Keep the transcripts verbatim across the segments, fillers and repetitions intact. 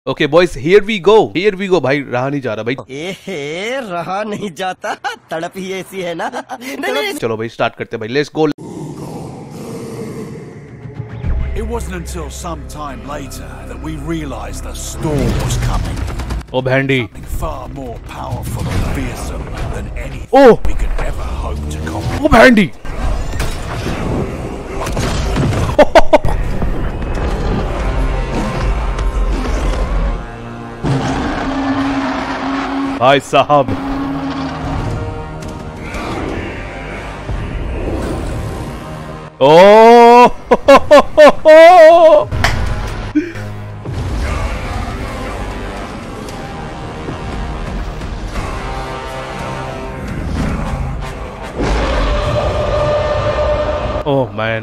Okay boys, here we go, here we go. भाई रहा नहीं जा रहा भाई, ए रहा नहीं जाता, तड़प ही ऐसी है ना। नहीं, नहीं। चलो भाई स्टार्ट करते हैं भाई, let's go. It wasn't until some time later that we realized the storm was coming. ओ भैंडी, Something far more powerful and fearsome than anything Oh. we could ever hope to conquer. ओ भैंडी। भाई साहब, ओ ओह मैन,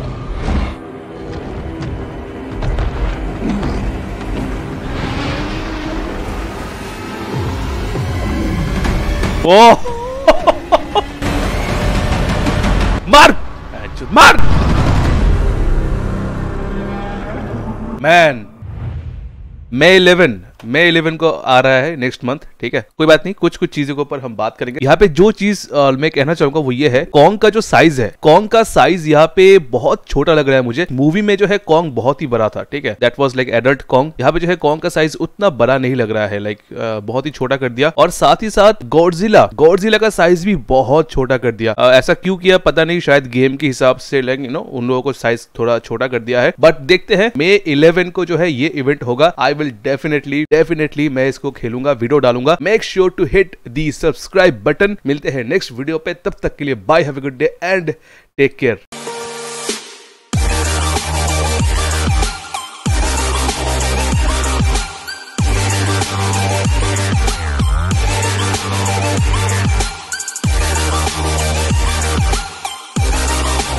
ओ मार मार man. May eleven May eleven को आ रहा है नेक्स्ट मंथ, ठीक है, कोई बात नहीं, कुछ कुछ चीजों के ऊपर हम बात करेंगे। यहाँ पे जो चीज आ, मैं कहना चाहूंगा वो ये है, कॉन्ग का जो साइज है, कॉन्ग का साइज यहाँ पे बहुत छोटा लग रहा है मुझे। मूवी में जो है कॉन्ग बहुत ही बड़ा था, ठीक है, that was like adult Kong. यहाँ पे जो है कॉन्ग का साइज उतना बड़ा नहीं लग रहा है, लाइक बहुत ही छोटा कर दिया। और साथ ही साथ गॉडजिला गॉडजिला का साइज भी बहुत छोटा कर दिया। आ, ऐसा क्यों किया पता नहीं, शायद गेम के हिसाब से लाइक यू नो उन लोगों को साइज थोड़ा छोटा कर दिया है। बट देखते हैं, मे इलेवन को जो है ये इवेंट होगा। आई विल डेफिनेटली डेफिनेटली मैं इसको खेलूंगा, वीडियो डालूंगा। Make sure to hit the subscribe button. मिलते हैं नेक्स्ट वीडियो पे, तब तक के लिए bye, have a good day and take care.